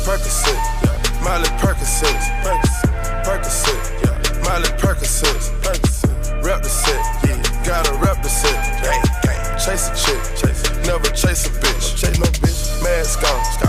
Percocet, yeah. Miley Percocet, Percocet, yeah. Miley Percocet, rep the set, yeah. Gotta rep the set, gang, gang. Chase a chick, never chase a bitch, chase no bitch. Mask on,